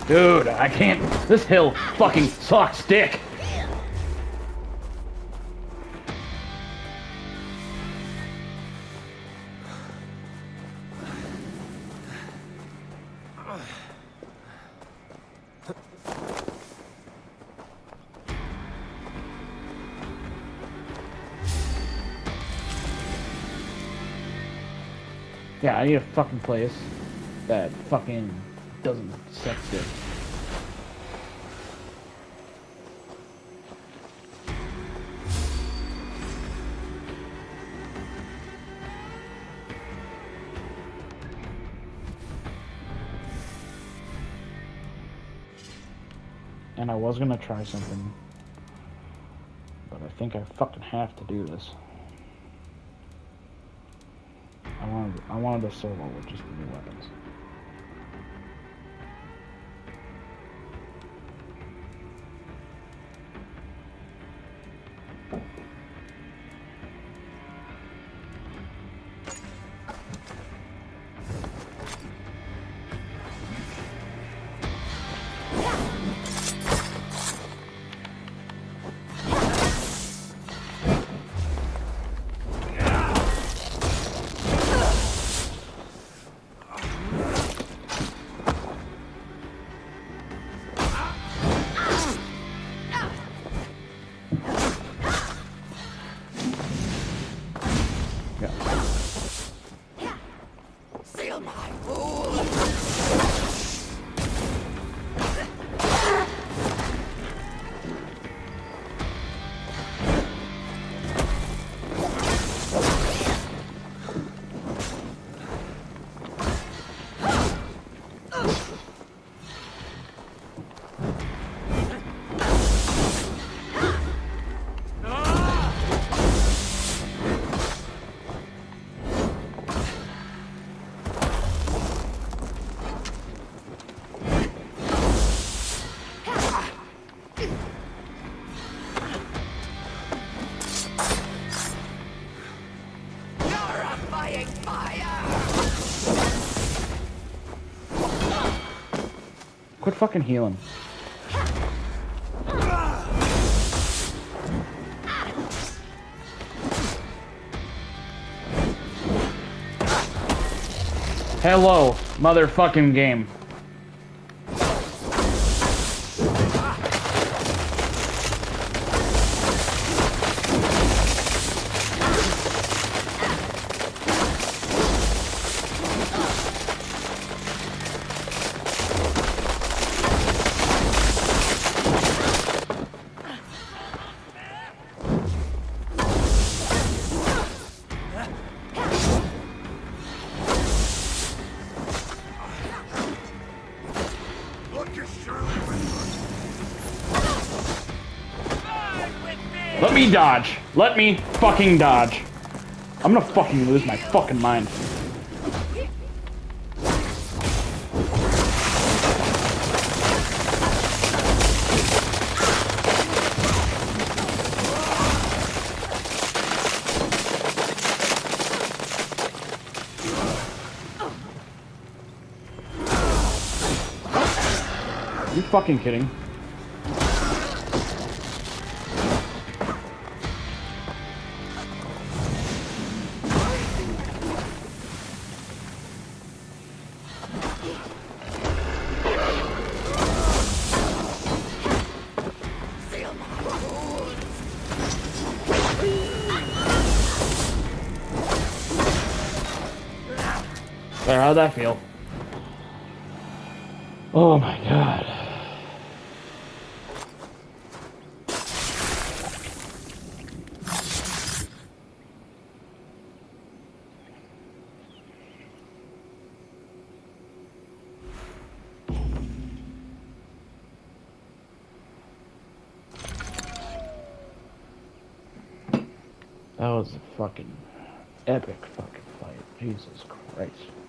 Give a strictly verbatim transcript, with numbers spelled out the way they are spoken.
Dude, I can't. This hill fucking sucks dick. Yeah, I need a fucking place that fucking doesn't suck dick. And I was gonna try something, but I think I fucking have to do this. I wanted, I wanted a solo with just the new weapons. Quit fucking healing. Hello, motherfucking game. Let me dodge. Let me fucking dodge. I'm gonna fucking lose my fucking mind. Are you fucking kidding? There, how'd that feel? Oh my god. That was a fucking epic fucking fight. Jesus Christ.